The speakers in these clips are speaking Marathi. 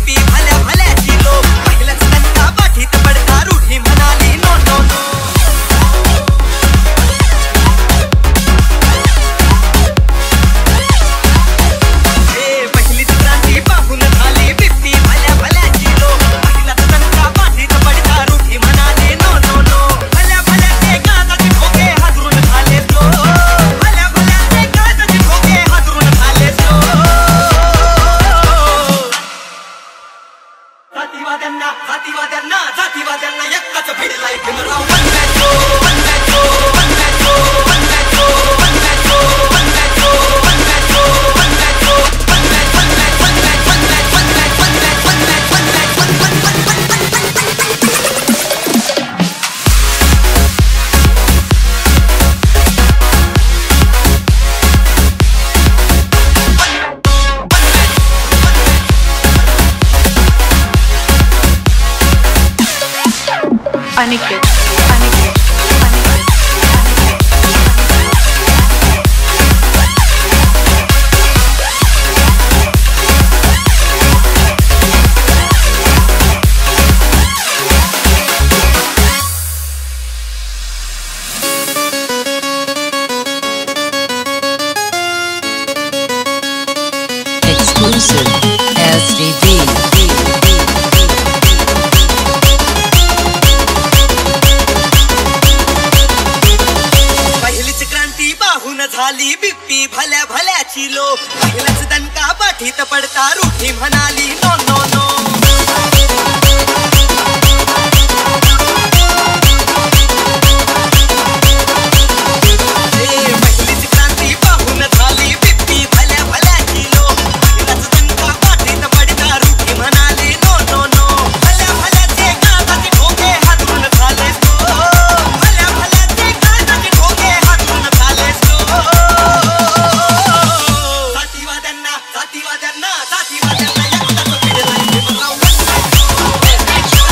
बिप्पी भल्या भल्याची लो पहिल्याच दणका पाठीत पडता रूढी म्हणाली नो नो नो पहिलीच क्रांती पाहून झाली बिप्पी भल्या भल्याची लो पहिल्याच दणका पाठीत पडता रूढी म्हणाली नो नो नो भल्या भल्याचे गाजाचे ठोके हादरून झाले लो भल्या भल्याचे गाजाचे ठोके हादरून झाले लो जातीवाद्यांना एकटाच भिडलाय Bhimrao one macho one macho one macho one macho one macho one macho one macho one macho one match one match one match one match one match one match one match one match one one one Aniket Exclusive SVB. झाली बिप्पी भल्या भल्याची लो पहिल्याच दणका पाठीत पडता रूढी म्हणाली नो नो नो पहिलीच क्रांती पाहून झाली बिप्पी भल्या भल्याची लो पहिल्याच दणका पाठीत पडता रूढी म्हणाली नो नो नो भल्या भल्याचे गाजाचे ठोके हादरून झाले भल्या भल्याचे गाजाचे ठोके हादरून झाले जातीवाद्यांना एकटाच भिडलाय भीमराव वन मॅचो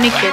अनिकेत